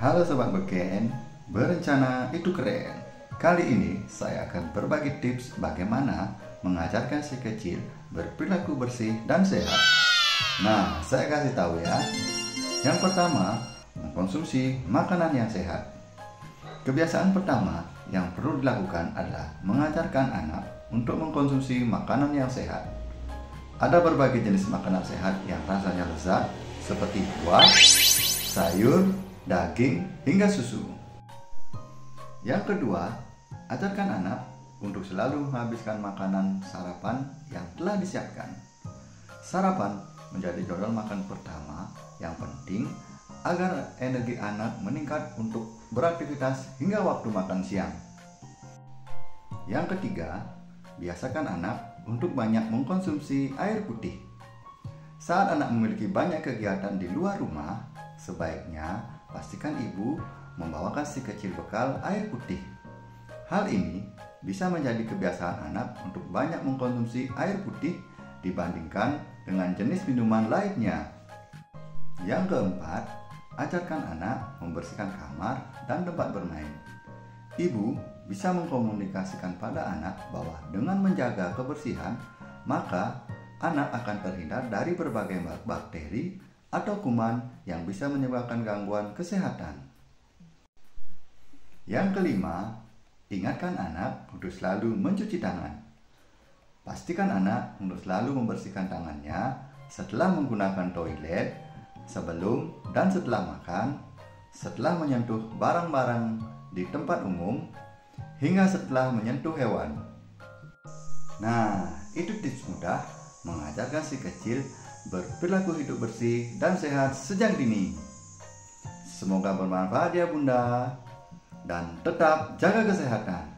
Halo Sobat Beken, berencana itu keren. Kali ini saya akan berbagi tips bagaimana mengajarkan si kecil berperilaku bersih dan sehat. Nah, saya kasih tahu ya. Yang pertama, mengkonsumsi makanan yang sehat. Kebiasaan pertama yang perlu dilakukan adalah mengajarkan anak untuk mengkonsumsi makanan yang sehat. Ada berbagai jenis makanan sehat yang rasanya lezat seperti buah, sayur, daging, hingga susu. Yang kedua, ajarkan anak untuk selalu menghabiskan makanan sarapan yang telah disiapkan. Sarapan menjadi jadwal makan pertama yang penting agar energi anak meningkat untuk beraktivitas hingga waktu makan siang. Yang ketiga, biasakan anak untuk banyak mengkonsumsi air putih. Saat anak memiliki banyak kegiatan di luar rumah, sebaiknya pastikan ibu membawakan si kecil bekal air putih. Hal ini bisa menjadi kebiasaan anak untuk banyak mengkonsumsi air putih dibandingkan dengan jenis minuman lainnya. Yang keempat, ajarkan anak membersihkan kamar dan tempat bermain. Ibu bisa mengkomunikasikan pada anak bahwa dengan menjaga kebersihan, maka anak akan terhindar dari berbagai bakteri atau kuman yang bisa menyebabkan gangguan kesehatan. Yang kelima, ingatkan anak untuk selalu mencuci tangan. Pastikan anak untuk selalu membersihkan tangannya setelah menggunakan toilet, sebelum dan setelah makan, setelah menyentuh barang-barang di tempat umum, hingga setelah menyentuh hewan. Nah, itu tips mudah mengajarkan si kecil berperilaku hidup bersih dan sehat sejak dini. Semoga bermanfaat ya Bunda, dan tetap jaga kesehatan.